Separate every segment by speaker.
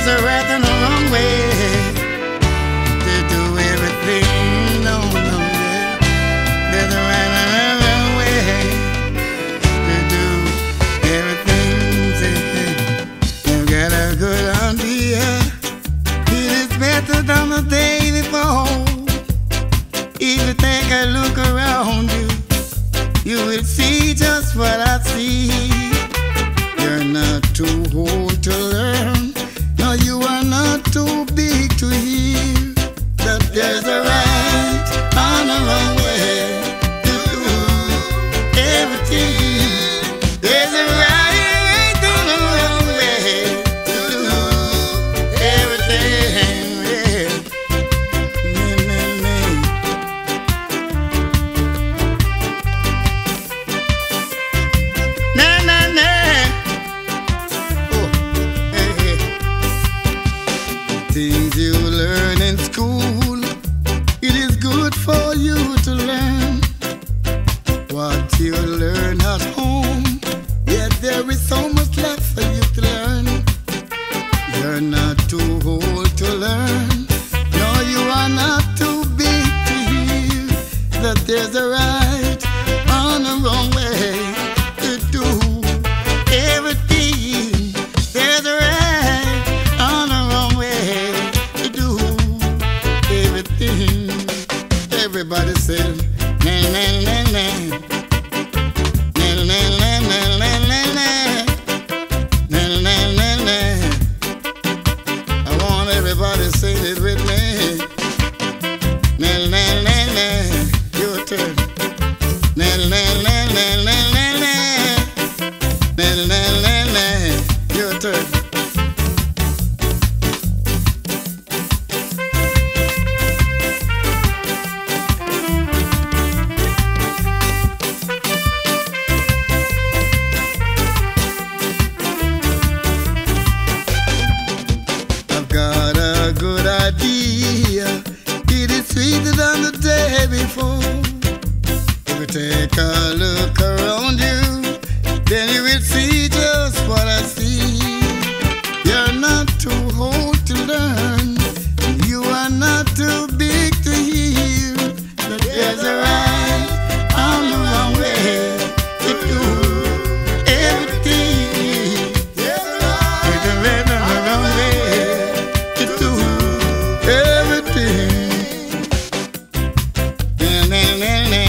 Speaker 1: there's a right and a wrong way to do everything. No, no, yeah. There's a right and a wrong way to do everything. Say, you got a good idea. It is better than the day before. If you take a look around you, you will see just what I see. You're not too old to learn. No, you are not too big to hear that there's a right and a wrong way to do everything. There's a right and a wrong way to do everything. Things you learn in school, it is good for you to learn. What you learn at home, yet there is so much left for you to learn. You're not too old to learn. No, you are not too big to hear that there's a right and a wrong way to do everything. There's a right and a wrong way to do everything. Everybody say, na na na na, na na na na na na na, na na na na. I want everybody to sing it with me. Na na na na, your turn. Na na na na na na na, na na na na, your turn. Got a good idea. It is sweeter than the day before. If you take a look around you, then you will see just what I see. You're not too old to learn. You are not too big to hear that there's a right and a wrong way to do everything. There's a right and a wrong way to do everything. Na na na na,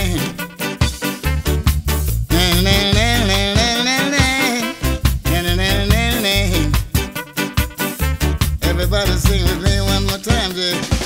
Speaker 1: na na na na na na, na na na na. Everybody sing with me one more time, Jay.